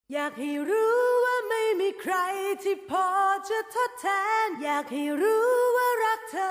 อยากให้รู้ว่าไม่มีใครที่พอจะทดแทนอยากให้รู้ว่ารักเธอ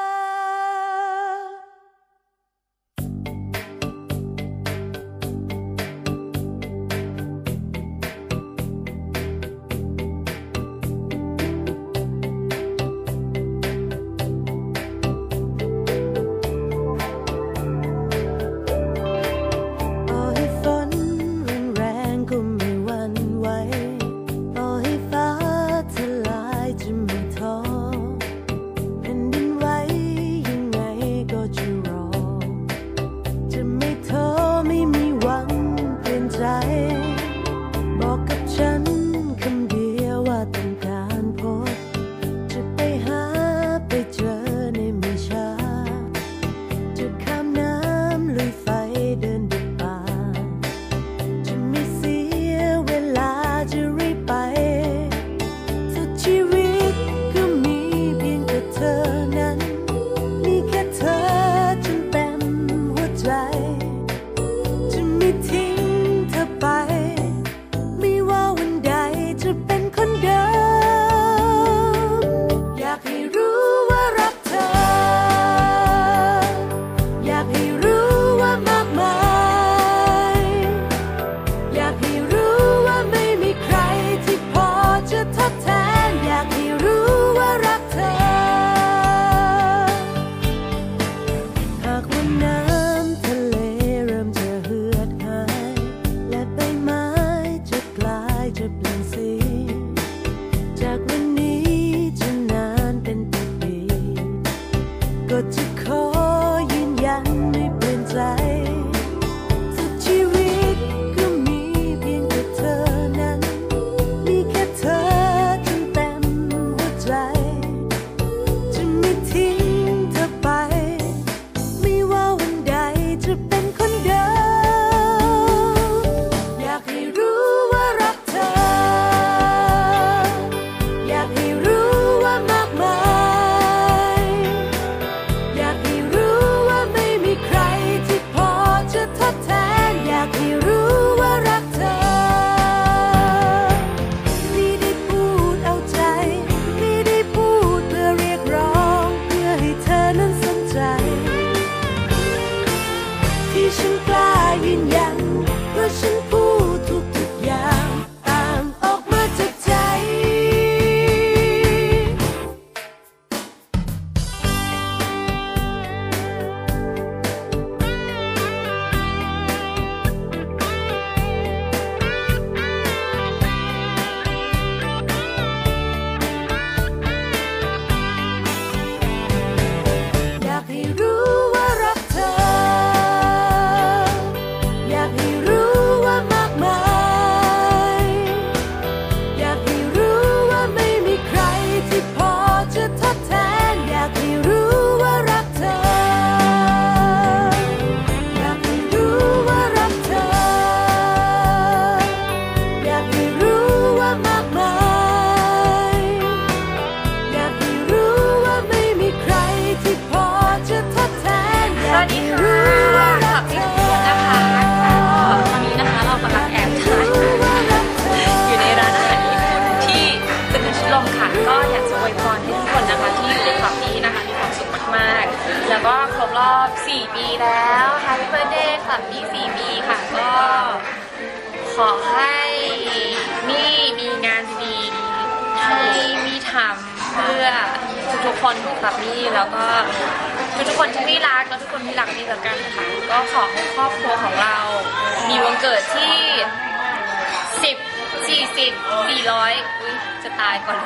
บอกกับฉันคำเดียวว่าต้องการพบจะไปหาไปเจอในไม่ช้าจะข้ามน้ำลุยไฟเดินดุจป่าจะไม่เสียเวลาจะรีบไปสุดชีวิตก็มีเพียงแต่เธอนั้นมีแค่เธอจนเต็มหัวใจจะไม่ทิ้งเธอไปไม่ว่าวันใดจะเป็นคนเดิมอยากให้รู้ว่ารักเธออยากให้รู้ว่ามากมายอยากให้รู้ว่าไม่มีใครที่พอจะทดแทนอยากให้รู้ว่ารักเธอหากวันน้ำทะเลเริ่มจะเหือดหายและใบไม้จะกลายจะเปลี่ยนสีจากวันนี้จะนานเป็นปีก็จะขอยืนยันไม่เปลี่ยนใจสุดชีวิตก็มีเพียงแต่เธอนั้นมีแค่เธอจนเต็มหัวใจจะไม่ทิ้งเธอไปไม่ว่าวันใดจะเป็นคนเดิมอยากให้รู้ว่ารักเธออยากให้รู้ว่ามากมายอยากให้รู้ว่าไม่มีใครที่พอจะทดแทนอยากให้รู้ว่ารักเธอไม่ได้พูดเอาใจไม่ได้พูดเพื่อเรียกร้องเพื่อให้เธอนั้นสนใจที่ฉันกล้ายืนยันเพราะฉันพูดทุกอย่างต่างออกมาจากใจอยากให้รู้ว่ารักเธออยากให้รู้ว่ามากมายอยากให้รู้ว่าไม่มีใครที่พอจะทดแทนอยากให้รู้ว่ารักเธออยากให้รู้ว่ารักเธออยากให้รู้ว่ามากมายอยากให้รู้ว่าไม่มีใครที่พอจะทดแทนอยากให้รู้ว่ารักเธอนะคะตอนนี้นะคะเรากำลังแอบถ่ายอยู่ในร้านอาหารญี่ปุ่นที่ตึกชิลมค่ะก็อยากจะอวยพรให้ทุกคนนะคะที่อยู่ในความนี้นะคะมีความสุขมากๆแล้วก็ครบรอบ4 ปีแล้ว Happy Birthday ค่ะปี4 ปีค่ะก็ขอให้มีงานดีๆให้มีทำเพื่อทุกๆคนของกับมี่แล้วก็ทุกๆคนที่มี่รักแล้วทุกคนที่รักมี่แล้วกันค่ะก็ขอให้ครอบครัวของเรามีวันเกิดที่10 40 400จะตายก่อน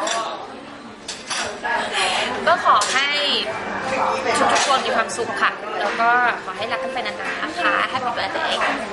ก็ขอให้ทุกๆคนมีความสุขค่ะแล้วก็ขอให้รักกันไปนานๆนะคะ Happy Birthday